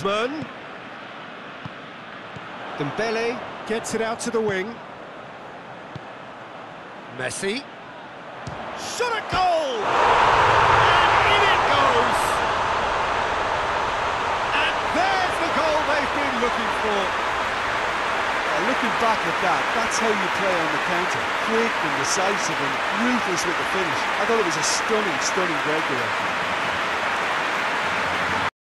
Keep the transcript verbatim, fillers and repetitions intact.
Griezmann. Dembele gets it out to the wing. Messi. Shot at goal! And in it goes! And there's the goal they've been looking for. Uh, looking back at that, that's how you play on the counter. Quick and decisive and ruthless with the finish. I thought it was a stunning, stunning breakaway.